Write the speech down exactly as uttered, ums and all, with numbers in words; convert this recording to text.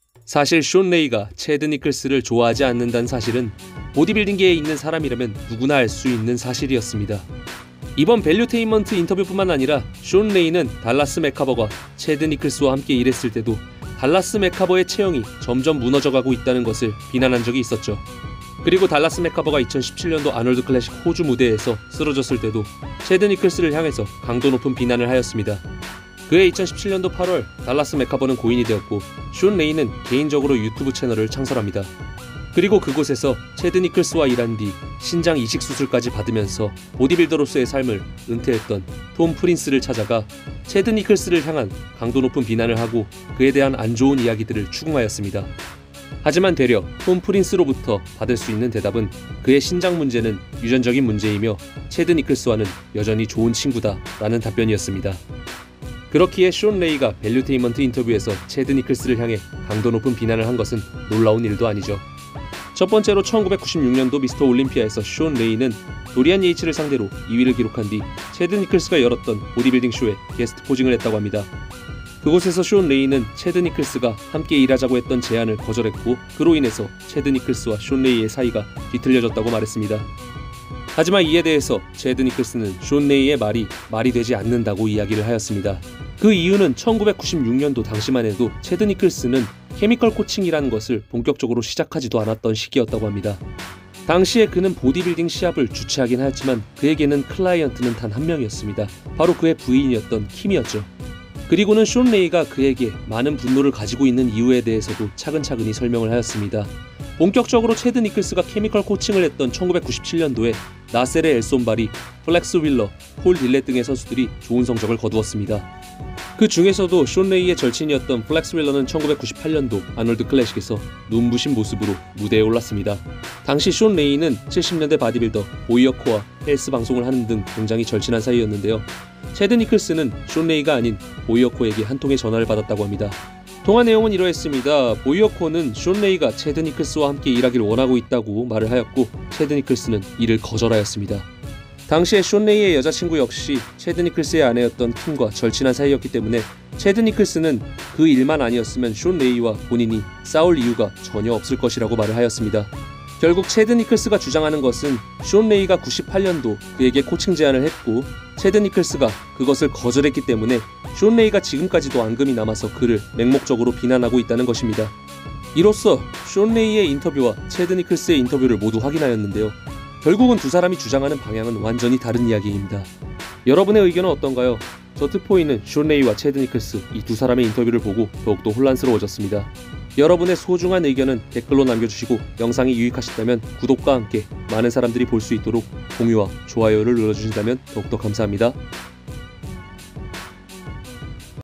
사실 숀 레이가 채드 니클스를 좋아하지 않는다는 사실은 보디빌딩계에 있는 사람이라면 누구나 알 수 있는 사실이었습니다. 이번 밸류테인먼트 인터뷰뿐만 아니라 숀 레이는 달라스 맥카버가 채드 니클스와 함께 일했을 때도 달라스 맥카버의 체형이 점점 무너져가고 있다는 것을 비난한 적이 있었죠. 그리고 달라스 맥카버가 이천십칠 년도 아놀드 클래식 호주 무대에서 쓰러졌을 때도 채드 니클스를 향해서 강도 높은 비난을 하였습니다. 그해 이천십칠 년도 팔월 달라스 맥카버는 고인이 되었고 숀 레이는 개인적으로 유튜브 채널을 창설합니다. 그리고 그곳에서 채드 니클스와 일한 뒤 신장 이식 수술까지 받으면서 보디빌더로서의 삶을 은퇴했던 톰 프린스를 찾아가 채드 니클스를 향한 강도 높은 비난을 하고 그에 대한 안 좋은 이야기들을 추궁하였습니다. 하지만 되려 톰 프린스로부터 받을 수 있는 대답은 그의 신장 문제는 유전적인 문제이며 채드 니클스와는 여전히 좋은 친구다 라는 답변이었습니다. 그렇기에 숀 레이가 밸류테인먼트 인터뷰에서 채드 니클스를 향해 강도 높은 비난을 한 것은 놀라운 일도 아니죠. 첫 번째로 천구백구십육 년도 미스터 올림피아에서 숀 레이는 도리안 예이츠를 상대로 이 위를 기록한 뒤 채드 니클스가 열었던 보디빌딩 쇼에 게스트 포징을 했다고 합니다. 그곳에서 숀 레이는 채드 니클스가 함께 일하자고 했던 제안을 거절했고 그로 인해서 채드 니클스와 숀 레이의 사이가 뒤틀려졌다고 말했습니다. 하지만 이에 대해서 채드 니클스는 숀 레이의 말이 말이 되지 않는다고 이야기를 하였습니다. 그 이유는 천구백구십육 년도 당시만 해도 채드 니클스는 케미컬 코칭이라는 것을 본격적으로 시작하지도 않았던 시기였다고 합니다. 당시에 그는 보디빌딩 시합을 주최하긴 하였지만 그에게는 클라이언트는 단 한 명이었습니다. 바로 그의 부인이었던 킴이었죠. 그리고는 숀 레이가 그에게 많은 분노를 가지고 있는 이유에 대해서도 차근차근히 설명을 하였습니다. 본격적으로 채드 니클스가 케미컬 코칭을 했던 천구백구십칠 년도에 나셀의 엘손바리, 플렉스 윌러, 폴 딜렛 등의 선수들이 좋은 성적을 거두었습니다. 그 중에서도 숀 레이의 절친이었던 플렉스 윌러는 천구백구십팔 년도 아놀드 클래식에서 눈부신 모습으로 무대에 올랐습니다. 당시 숀 레이는 칠십 년대 바디빌더 보이어코와 헬스 방송을 하는 등 굉장히 절친한 사이였는데요. 채드 니클스는 숀 레이가 아닌 보이어코에게 한 통의 전화를 받았다고 합니다. 통화 내용은 이러했습니다. 보이어코는 숀 레이가 채드 니클스와 함께 일하기를 원하고 있다고 말을 하였고 채드 니클스는 이를 거절하였습니다. 당시에 숀 레이의 여자친구 역시 채드 니클스의 아내였던 킴과 절친한 사이였기 때문에 채드 니클스는 그 일만 아니었으면 숀 레이와 본인이 싸울 이유가 전혀 없을 것이라고 말을 하였습니다. 결국 채드 니클스가 주장하는 것은 숀 레이가 구십팔 년도 그에게 코칭 제안을 했고 채드 니클스가 그것을 거절했기 때문에 숀 레이가 지금까지도 앙금이 남아서 그를 맹목적으로 비난하고 있다는 것입니다. 이로써 숀 레이의 인터뷰와 채드 니클스의 인터뷰를 모두 확인하였는데요. 결국은 두 사람이 주장하는 방향은 완전히 다른 이야기입니다. 여러분의 의견은 어떤가요? 저 트포이는 숀 레이와 채드 니클스 이 두 사람의 인터뷰를 보고 더욱더 혼란스러워졌습니다. 여러분의 소중한 의견은 댓글로 남겨주시고 영상이 유익하셨다면 구독과 함께 많은 사람들이 볼 수 있도록 공유와 좋아요를 눌러주신다면 더욱더 감사합니다.